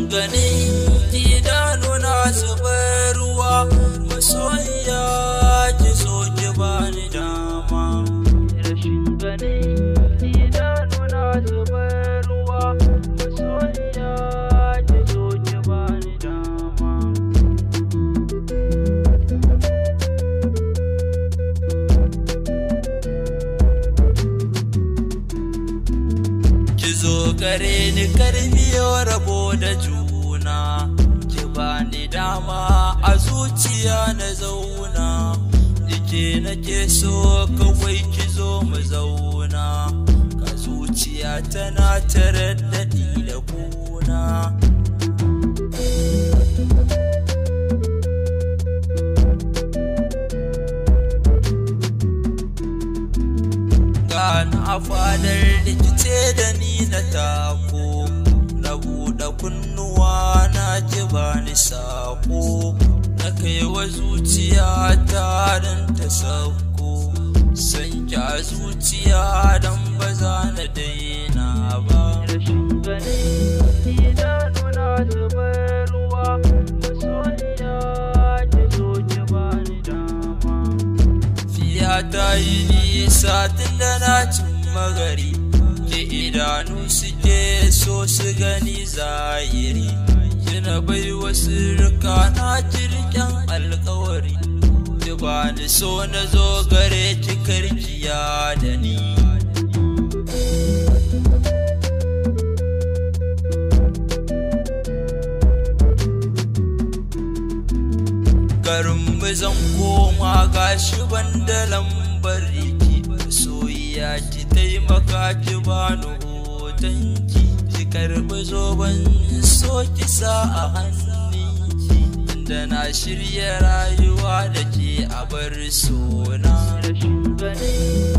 ganin idanuna zubar ruwa, masoyiya ki so ki bani dama. Rashin ganin idanuna zubar ruwa, masoyiya ki so ki bani dama. Ki zo gare ni karbiyo rabo da juna, ki bani dama a zuciya na zauna, nike nake so kawai ki zo mu zauna, ka zuciya tana taraddadi da kuna. Gana a fadar rikice da ni na tako, na buɗe kunnuwa na ji bani sako, na kai wa zuciya don ta sauko, san ki a zuciya don ba za na daina ba. Rashin ganin idanuna zubar ruwa, masoyiya ki zo ki bani dama. Fiya ta yi nisa tun da na cimma gari, ke idanu suke so su gani zahiri, kina bai wasu rika na jirgin alkawari, ki bani so na zo gare ki karkiya da ni. Garin mu zan koma gashi ban da lambar ki, soyayya ki taimaka ki bani hotonki, ki karbi zoben so ki sa a hannunki, inda na shirya rayuwa da ke a bar sona. Rashin ganin